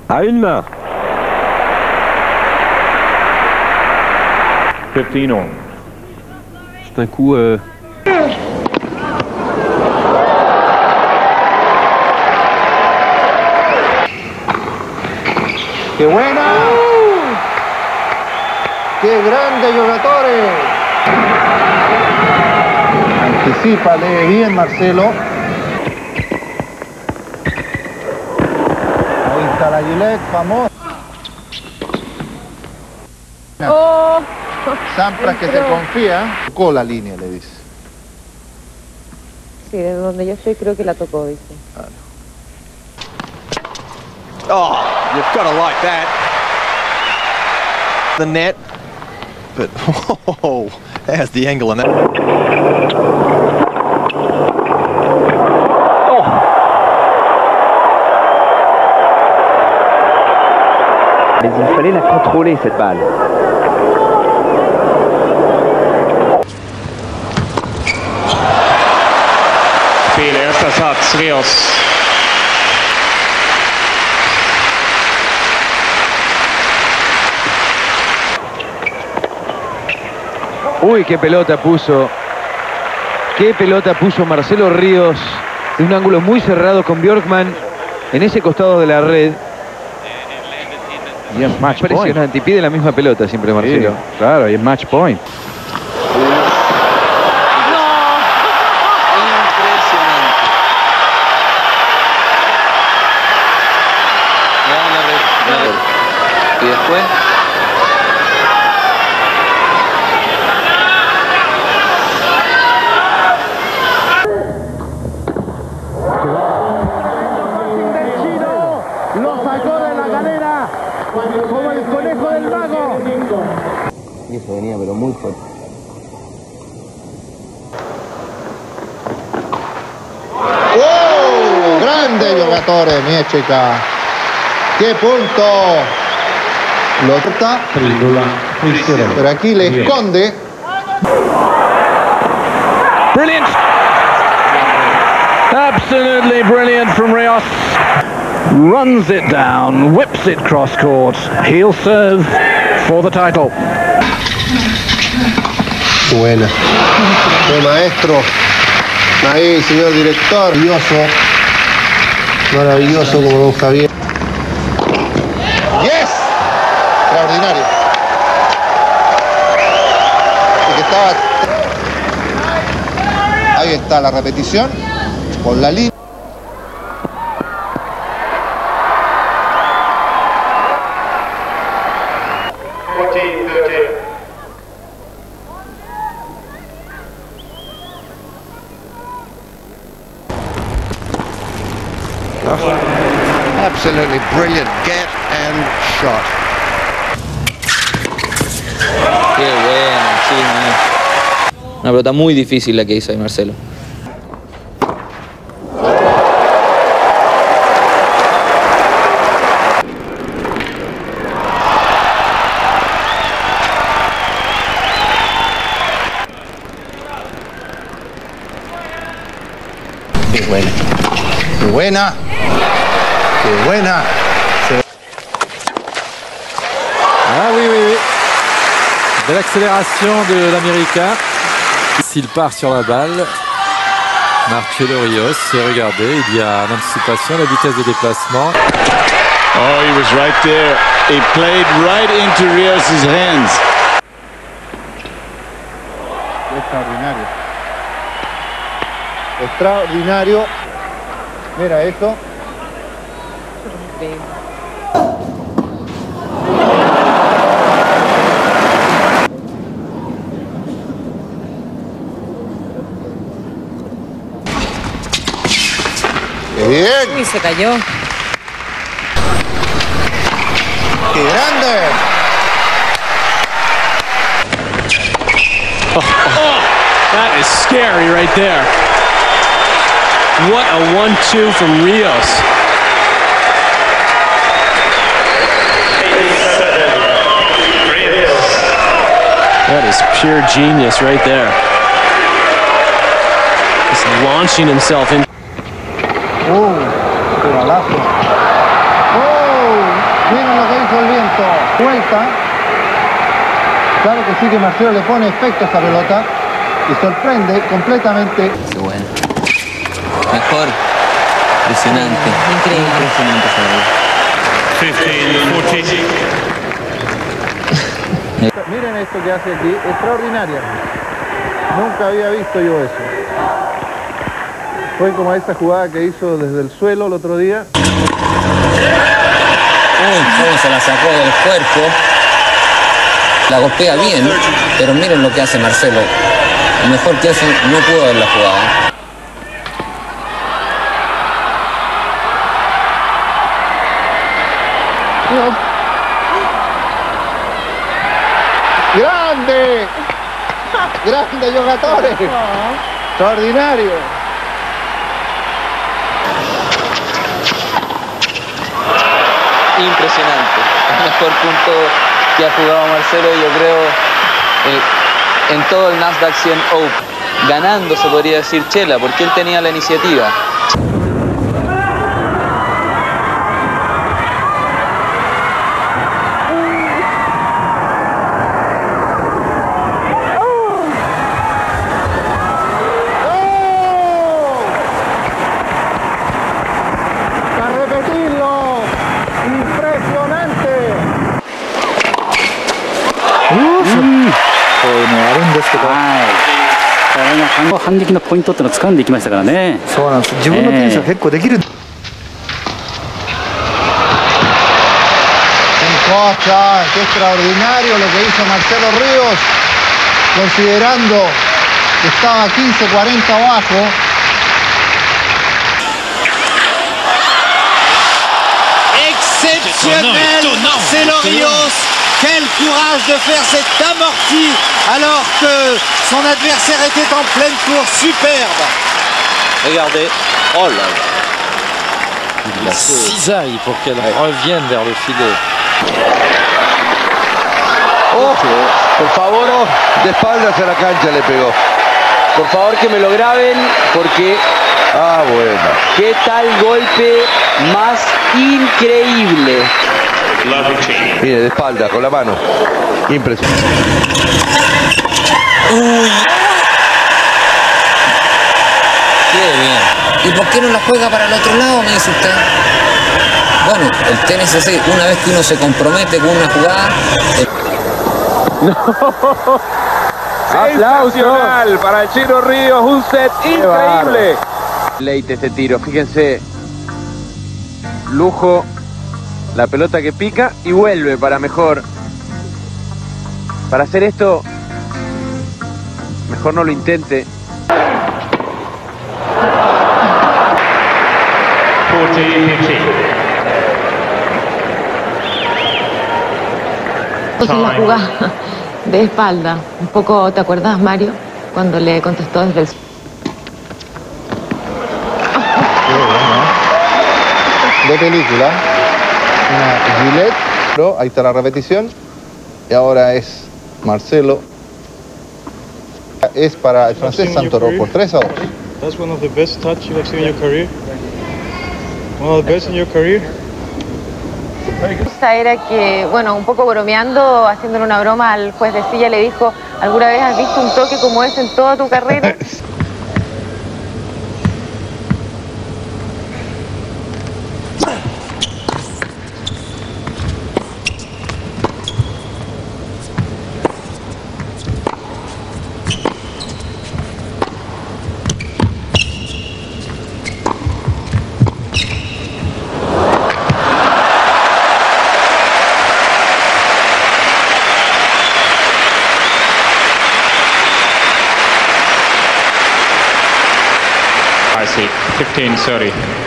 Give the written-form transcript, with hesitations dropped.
À une main. 15-all. C'est un coup... ¡Qué buena! ¡Qué grande Giovatore! Anticipa, lee bien Marcelo. Ahí está la Gillette, famosa. Oh. Sampras que se confía. Tocó la línea, le dice. Sí, de donde yo estoy creo que la tocó, dice. Claro. Oh, you've got to like that. The net. But, oh, there's the angle on that. Mais il fallait la contrôler, cette balle. Spel öppna sats, Rios. Uy, qué pelota puso. Qué pelota puso Marcelo Ríos. De un ángulo muy cerrado con Bjorkman en ese costado de la red. Y es match point. Impresionante. Y pide la misma pelota siempre Marcelo. Sí, claro, y es match point. Y después... Lo sacó de la galera como el conejo del mago. Y eso venía, pero muy fuerte. ¡Oh! Grande Giovatore, Miecica. ¡Qué punto! Lo está. Pero aquí le esconde. Brilliant! Absolutely brilliant from Rios. Runs it down, whips it cross court. He'll serve for the title. Buena. Buen maestro. Ahí, señor director. Maravilloso. Maravilloso como don Javier. ¡Yes! Extraordinario. Y que estaba... Ahí está la repetición. Por la línea. Absolutely brilliant get and shot. Qué bueno, sí, una pelota muy difícil la que hizo ahí Marcelo. Qué buena. Qué buena. Qué buena. Ah oui, oui, oui. De l'accélération de l'Américain. S'il part sur la balle, Marcelo Ríos, regardez, il y a l'anticipation, la vitesse de déplacement. Oh, he was right there. He played right into Rios' hands. Extraordinario. Extraordinario. Mira eso. ¡Qué bien! Uy, se cayó. ¡Qué grande! That is scary right there. What a 1-2 from Rios. That is pure genius right there. Just launching himself in. ¡Oh! ¡Qué balazo! ¡Oh! Vuelta. Claro que sí que Marcelo le pone efecto a esta pelota y sorprende completamente. Qué bueno. Mejor. Impresionante. Increíble. Impresionante esa bola. Miren esto que hace aquí, extraordinaria. Nunca había visto yo eso. Fue como esa jugada que hizo desde el suelo el otro día. Uy, cómo se la sacó del cuerpo. La golpea bien, pero miren lo que hace Marcelo. Mejor que eso no pudo haber la jugada. ¡Grande! ¡Grande giocatore! ¡Extraordinario! Impresionante. El mejor punto que ha jugado Marcelo, yo creo, en todo el Nasdaq 100 Open. Ganando, se podría decir, Chela, porque él tenía la iniciativa. Cocha, qué extraordinario lo que hizo Marcelo Ríos, considerando que estaba 15-40 abajo. Exceptionnel Marcelo Ríos. Quel courage de faire cette amortie alors que son adversaire était en pleine course. Superbe. Regardez. Oh là là. Il la cisaille pour qu'elle revienne vers le filet. Oh, por favor, de espaldas a la cancha le pegó. Por favor que me lo graben porque... Ah, bueno. ¿Qué tal golpe más increíble? Mire, de espalda, con la mano. Impresionante. Uy. Qué bien. ¿Y por qué no la juega para el otro lado, me dice usted? Bueno, el tenis es así. Una vez que uno se compromete con una jugada... Sensacional para el Chino Ríos, un set increíble. Leite este tiro, fíjense. Lujo, la pelota que pica y vuelve para mejor. Para hacer esto, mejor no lo intente. En la jugada de espalda, un poco, ¿te acuerdas, Mario? Cuando le contestó desde el... De película, una Gillette, pero ahí está la repetición, y ahora es Marcelo, es para el francés Santoro por 3-2. That's one of the best touch you have seen in your career. One of the best in your career. Era que, bueno, un poco bromeando, haciéndole una broma al juez de silla, le dijo, ¿alguna vez has visto un toque como ese en toda tu carrera? I see. 15-30.